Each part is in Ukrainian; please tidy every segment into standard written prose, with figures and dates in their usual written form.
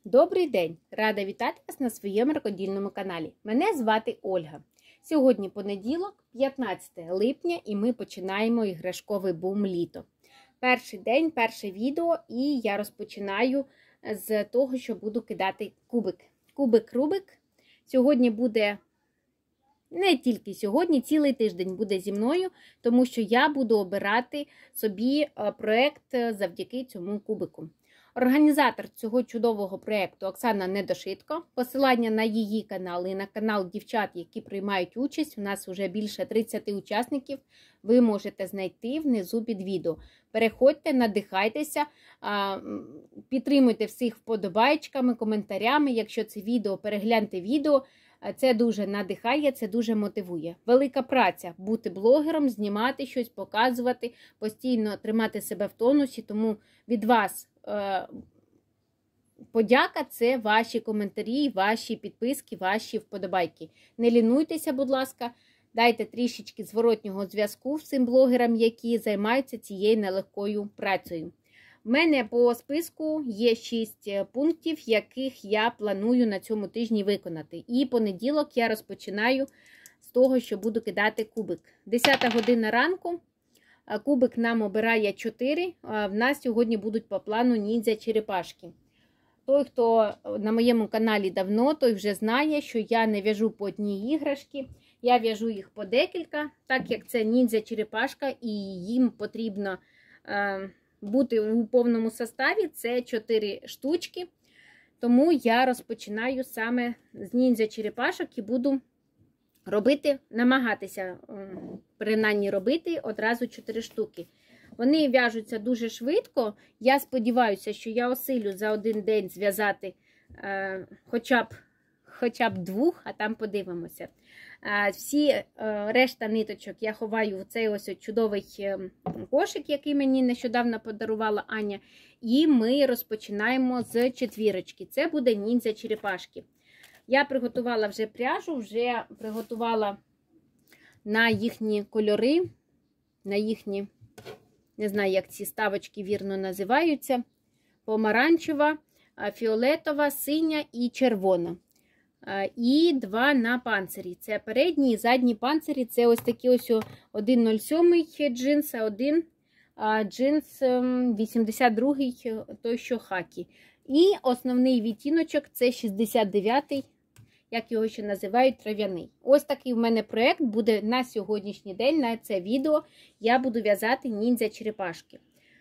Добрий день! Рада вітати вас на своєму рукодільному каналі. Мене звати Ольга. Сьогодні понеділок, 15 липня, і ми починаємо іграшковий бум літо. Перший день, перше відео, і я розпочинаю з того, що буду кидати кубик. Кубик Рубик сьогодні буде, не тільки сьогодні, цілий тиждень буде зі мною, тому що я буду обирати собі проєкт завдяки цьому кубику. Організатор цього чудового проєкту Оксана Недошитко. Посилання на її канал і на канал дівчат, які приймають участь. У нас вже більше 30 учасників. Ви можете знайти внизу під відео. Переходьте, надихайтеся, підтримуйте всіх вподобайками, коментарями. Якщо це відео, перегляньте відео. Це дуже надихає, це дуже мотивує. Велика праця бути блогером, знімати щось, показувати, постійно тримати себе в тонусі. Тому від вас подяка – це ваші коментарі, ваші підписки, ваші вподобайки. Не лінуйтеся, будь ласка, дайте трішечки зворотнього зв'язку всім блогерам, які займаються цією нелегкою працею. У мене по списку є 6 пунктів, яких я планую на цьому тижні виконати. І понеділок я розпочинаю з того, що буду кидати кубик. 10 година ранку. Кубик нам обирає 4, в нас сьогодні будуть по плану ніндзя-черепашки. Той, хто на моєму каналі давно, той вже знає, що я не в'яжу по одній іграшки, я в'яжу їх по декілька, так як це ніндзя-черепашка і їм потрібно бути у повному составі, це 4 штучки. Тому я розпочинаю саме з ніндзя-черепашок і буду намагатися, принаймні робити одразу 4 штуки. Вони в'яжуться дуже швидко. Я сподіваюся, що я осилю за один день зв'язати хоча б 2, а там подивимося. Всі решта ниточок я ховаю в цей ось чудовий кошик, який мені нещодавно подарувала Аня. І ми розпочинаємо з 4. Це буде ніндзя-черепашки. Я приготувала вже пряжу, вже приготувала на їхні кольори, на їхні, не знаю, як ці ставочки вірно називаються, помаранчева, фіолетова, синя і червона. І 2 на панцирі. Це передні і задні панцирі. Це ось такі ось 1,07 джинс, а один джинс 82-й, той що хакі. І основний відтіночок це 69-й, як його ще називають, трав'яний. Ось такий в мене проєкт буде на сьогоднішній день, на це відео. Я буду в'язати ніндзя-черепашки.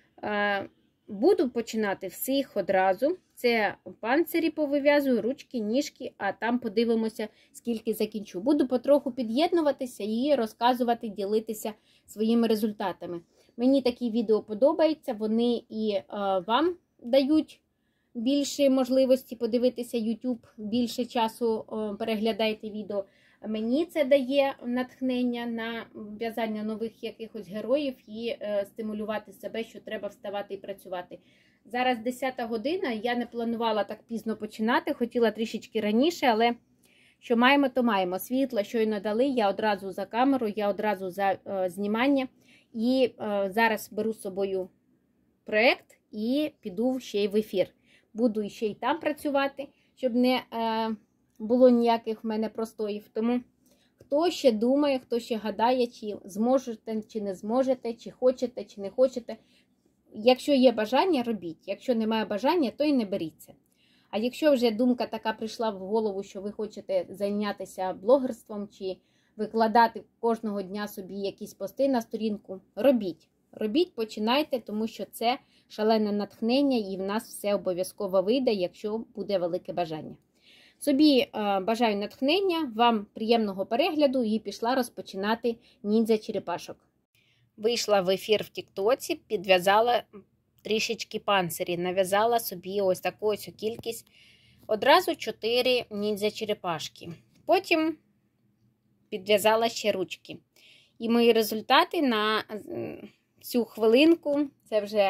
Буду починати всіх одразу. Це панцирі повив'язую, ручки, ніжки, а там подивимося, скільки закінчу. Буду потроху під'єднуватися і розказувати, ділитися своїми результатами. Мені такі відео подобаються, вони і вам дають більше можливості подивитися YouTube, більше часу переглядайте відео. Мені це дає натхнення на в'язання нових якихось героїв і стимулювати себе, що треба вставати і працювати. Зараз 10 година, я не планувала так пізно починати, хотіла трішечки раніше, але що маємо, то маємо. Світло щойно дали, я одразу за камеру, я одразу за знімання. І зараз беру з собою проєкт і піду ще й в ефір. Буду ще й там працювати, щоб не було ніяких в мене простоїв. Тому хто ще думає, хто ще гадає, чи зможете, чи не зможете, чи хочете, чи не хочете. Якщо є бажання, робіть. Якщо немає бажання, то і не беріться. А якщо вже думка така прийшла в голову, що ви хочете зайнятися блогерством, чи викладати кожного дня собі якісь пости на сторінку, робіть. Робіть, починайте, тому що це шалене натхнення і в нас все обов'язково вийде, якщо буде велике бажання. Собі бажаю натхнення, вам приємного перегляду і пішла розпочинати ніндзя-черепашок. Вийшла в ефір в Тіктоці, підв'язала трішечки панцирі, нав'язала собі ось таку ось кількість, одразу 4 ніндзя-черепашки. Потім підв'язала ще ручки. І мої результати на цю хвилинку, це вже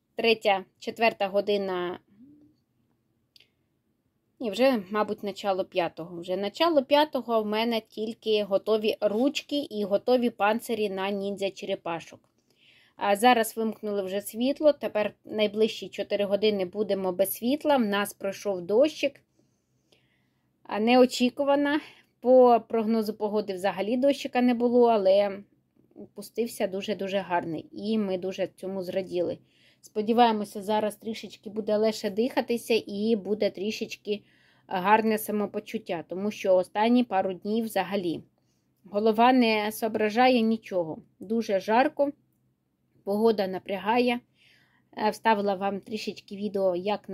3-4 година, і вже, мабуть, начало 5-го. Вже начало 5-го в мене тільки готові ручки і готові панцирі на ніндзя-черепашок. А зараз вимкнули вже світло, тепер найближчі 4 години будемо без світла. В нас пройшов дощик, неочікувано. По прогнозу погоди взагалі дощика не було, але пустився дуже-дуже гарний. І ми дуже цьому зраділи. Сподіваємося, зараз трішечки буде легше дихатися і буде трішечки гарне самопочуття, тому що останні пару днів взагалі голова не соображає нічого. Дуже жарко, погода напрягає. Вставила вам трішечки відео, як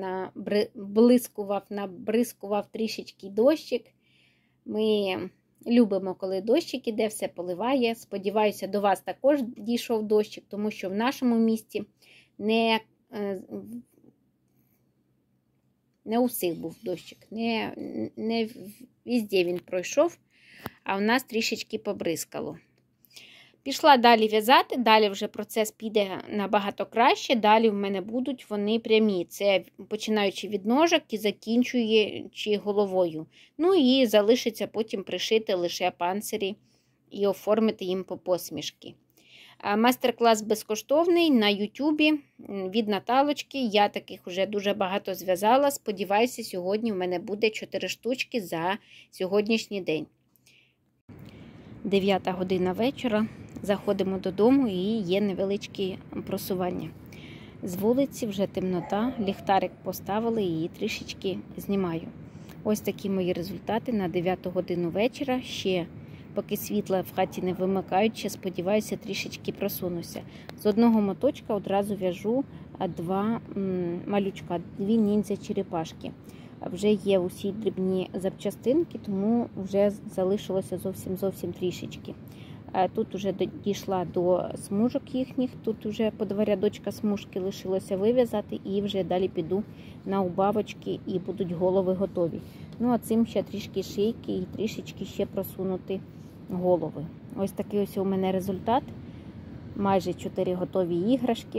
набризкував трішечки дощик. Ми любимо, коли дощик іде, все поливає. Сподіваюся, до вас також дійшов дощик, тому що в нашому місті не у всіх був дощик. Не везде він пройшов, а в нас трішечки побризкало. Пішла далі в'язати, далі вже процес піде набагато краще, далі в мене будуть вони прямі. Це починаючи від ножок і закінчуючи головою. Ну і залишиться потім пришити лише панцирі і оформити їм по посмішки. Майстер-клас безкоштовний на Ютубі від Наталочки. Я таких вже дуже багато зв'язала. Сподіваюся, сьогодні в мене буде 4 штучки за сьогоднішній день. 9 година вечора. Заходимо додому і є невеличкі просування. З вулиці вже темнота, ліхтарик поставили і трішечки знімаю. Ось такі мої результати на 9 годину вечора. Ще поки світла в хаті не вимикають, ще сподіваюся, трішечки просунуся. З одного моточка одразу в'яжу 2 малючка, 2 ніндзя-черепашки. Вже є усі дрібні запчастинки, тому вже залишилося зовсім трішечки. Тут вже дійшла до смужок їхніх, тут вже по 2 рядочка смужки лишилося вив'язати і вже далі піду на убавочки і будуть голови готові. Ну а цим ще трішки шийки і трішечки ще просунути голови. Ось такий ось у мене результат. Майже 4 готові іграшки.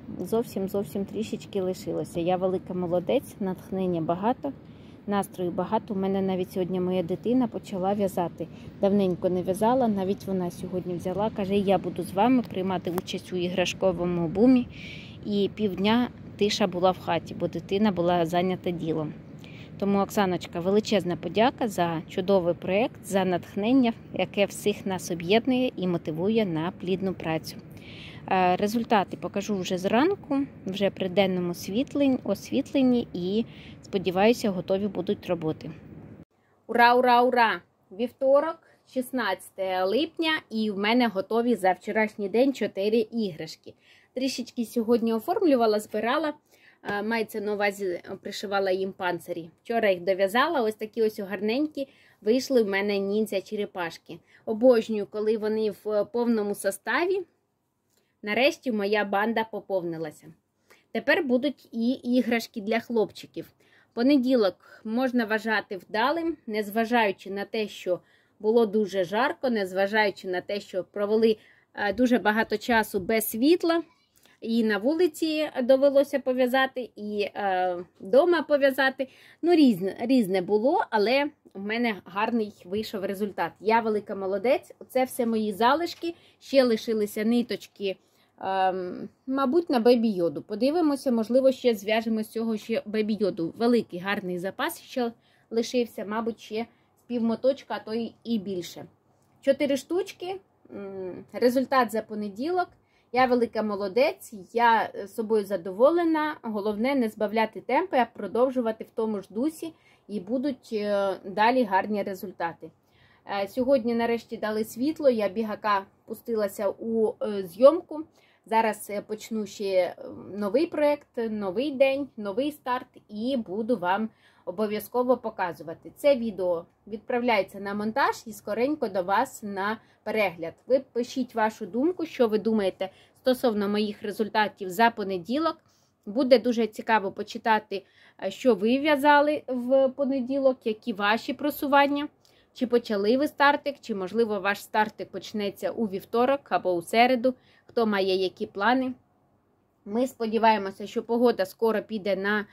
Зовсім трішечки лишилося. Я велика молодець, натхнення багато. Настрою багато. У мене навіть сьогодні моя дитина почала в'язати. Давненько не в'язала, навіть вона сьогодні взяла. Каже, я буду з вами приймати участь у іграшковому бумі. І півдня тиша була в хаті, бо дитина була зайнята ділом. Тому, Оксаночка, величезна подяка за чудовий проєкт, за натхнення, яке всіх нас об'єднує і мотивує на плідну працю. Результати покажу вже зранку, вже при денному освітленні і, сподіваюся, готові будуть роботи. Ура, ура, ура! Вівторок, 16 липня, і в мене готові за вчорашній день 4 іграшки. Трішечки сьогодні оформлювала, збирала, мається на увазі, пришивала їм панцирі. Вчора їх дов'язала, ось такі ось гарненькі вийшли в мене ніндзя-черепашки. Обожнюю, коли вони в повному составі. Нарешті моя банда поповнилася. Тепер будуть і іграшки для хлопчиків. Понеділок можна вважати вдалим, незважаючи на те, що було дуже жарко, незважаючи на те, що провели дуже багато часу без світла. І на вулиці довелося пов'язати, і вдома пов'язати. Ну, різне було, але в мене гарний вийшов результат. Я велика молодець. Це все мої залишки. Ще лишилися ниточки, мабуть, на бейбі-йоду. Подивимося, можливо, ще зв'яжемо з цього ще бейбі-йоду. Великий гарний запас ще лишився, мабуть, ще з півмоточка, а то і більше. 4 штучки. Результат за понеділок. Я велика молодець, я собою задоволена. Головне не збавляти темпи, а продовжувати в тому ж дусі і будуть далі гарні результати. Сьогодні нарешті дали світло, я бігака пустилася у зйомку. Зараз почну ще новий проєкт, новий день, новий старт і буду вам обов'язково показувати. Це відео відправляється на монтаж і скоренько до вас на перегляд. Ви пишіть вашу думку, що ви думаєте стосовно моїх результатів за понеділок. Буде дуже цікаво почитати, що ви в'язали в понеділок, які ваші просування. Чи почали ви стартик, чи, можливо, ваш стартик почнеться у вівторок або у середу. Хто має які плани. Ми сподіваємося, що погода скоро піде на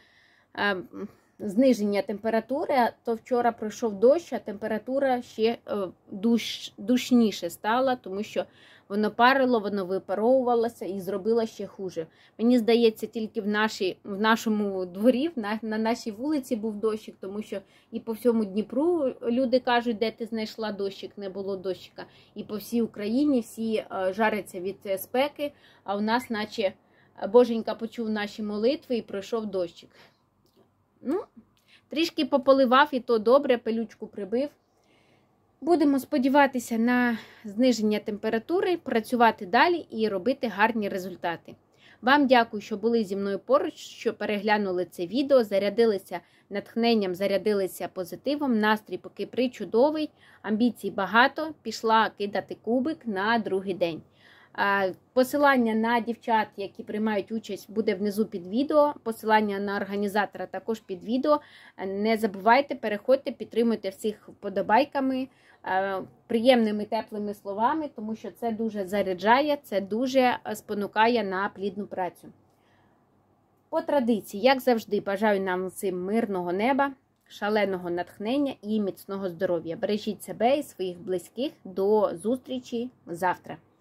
зниження температури. То вчора пройшов дощ, а температура ще душніше стала, тому що воно парило, воно випаровувалося і зробило ще хуже. Мені здається, тільки в нашому дворі, на нашій вулиці був дощик, тому що і по всьому Дніпру люди кажуть, де ти знайшла дощик, не було дощика. І по всій Україні всі жаряться від спеки, а у нас наче Боженька почув наші молитви і пройшов дощик. Ну, трішки пополивав, і то добре, пилючку прибив. Будемо сподіватися на зниження температури, працювати далі і робити гарні результати. Вам дякую, що були зі мною поруч, що переглянули це відео, зарядилися натхненням, зарядилися позитивом, настрій поки причудовий, амбіцій багато, пішла кидати кубик на другий день. Посилання на дівчат, які приймають участь, буде внизу під відео. Посилання на організатора також під відео. Не забувайте, переходьте, підтримуйте всіх вподобайками, приємними, теплими словами, тому що це дуже заряджає, це дуже спонукає на плідну працю. По традиції, як завжди, бажаю нам всім мирного неба, шаленого натхнення і міцного здоров'я. Бережіть себе і своїх близьких. До зустрічі завтра.